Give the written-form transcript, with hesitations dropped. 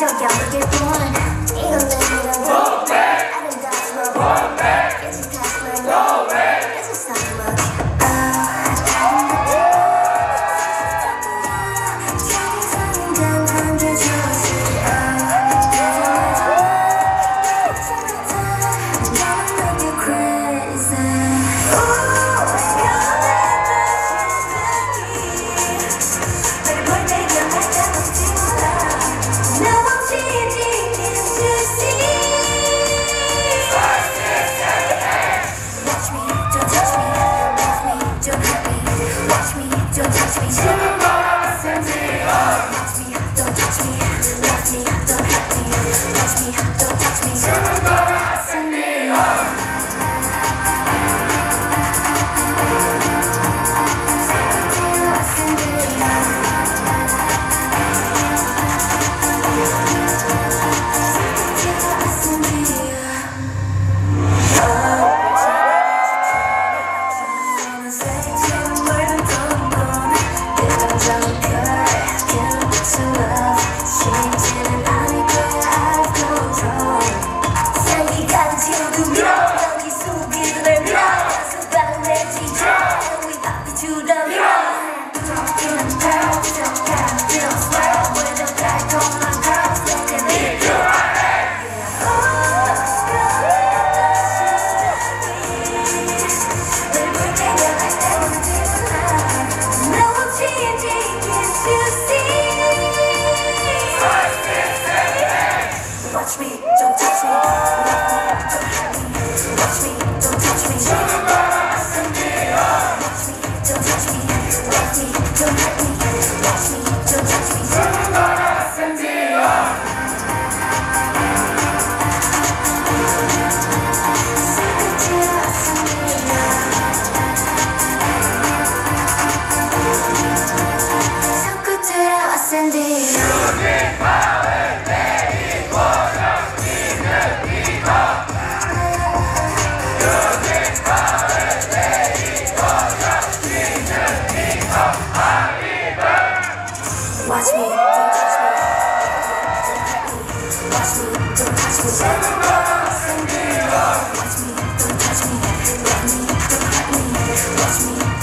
저기 안 보길 뿐 이건 내 미련도 아름다워 계속 다시 너 계속 싸움은 다른 것들 자기 사는 한게 좋았을 나는 make you crazy Watch me, don't touch me. Love me, don't hurt me. Watch me, don't touch me. Watch me, don't touch me. Love me, don't hurt me. Watch me, don't touch me. 손끝으로 Accendio. Watch me, don't touch me. Watch me, don't touch me. Watch me, don't touch me. Love me, don't hurt me. Watch me.